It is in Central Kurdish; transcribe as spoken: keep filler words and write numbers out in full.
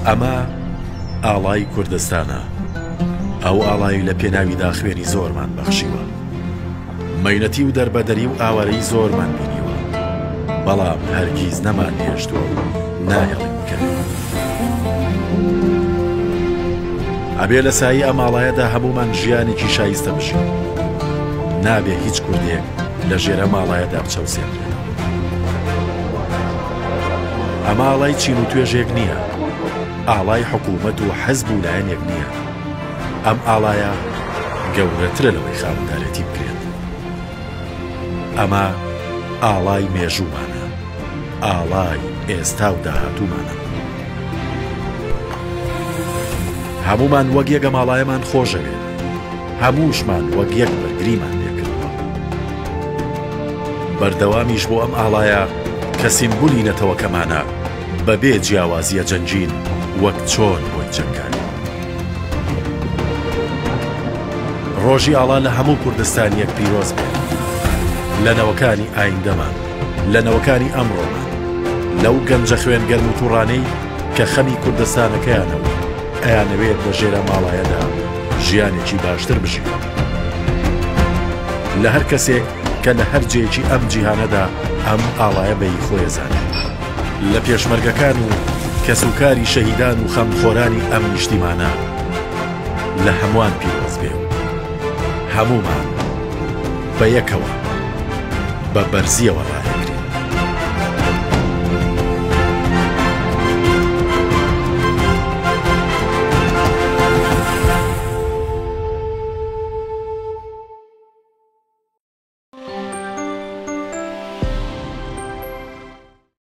ئەمە ئاڵای کوردستانە، ئەو ئاڵای لە پێناویدا خوێنی زۆرمان بەخشیوە، مەینەتی و دەربەدەری و ئاوارەی زۆرمان بینیوە، بەڵام هەرگیز نەمان هێشتووە و نایەڵی بکەین. ئەبێ لە سایی ئەم ئاڵایەدا هەمومان ژیانێکی شایستە بژین، نابێ هیچ کوردێک لە ژێرە ماڵایەدا بچەوسێنرێنەوە. ئەمە ئاڵای چین و توێژێک نییە، ئاڵای حکوومەت و حەزب و لایەنێک نییە. ئەم ئاڵایە گەورەترە لەوەی خاوەندارێتی بکرێت. ئەمە ئاڵای مێژوومانە، ئاڵای ئێستا و داهاتوومانە. هەمومان وەک یەکە ماڵایەمان خۆشەوێت، هەمووشمان وەک یەک بەرگریمان لێکردووە. بەردەوامیش بۆ ئەم ئاڵایە کە سیمبولی نەتەوەکەمانە بەبێ جیاوازیە جەنگین وەک چۆن بۆی جەنگانی. ڕۆژی ئاڵا لە هەموو کوردستان یەک پیرۆز بێت، لە نەوەکانی ئایندەمان، لە نەوەکانی ئەمڕۆمان، لەو گەنجە خوێنگەرم و تووڕانەی کە خەمی کوردستانەکەیانەوە ئەیانەوێت لە ژێرە ماڵایەدا ژیانێکی باشتر بژین. لە هەر کەسێک کە لە هەر جێکی ئەم جیهانەدا ئەم ئاڵایە بەی خۆیەزانێت، لە پێشمەرگەکان و کەسوکاری شەهیدان و خەمخۆرانی ئەم نیشتیمانە لە هەمووان پیرۆز بێ و هەموومان بە یەکەوە بە بەرزیەوە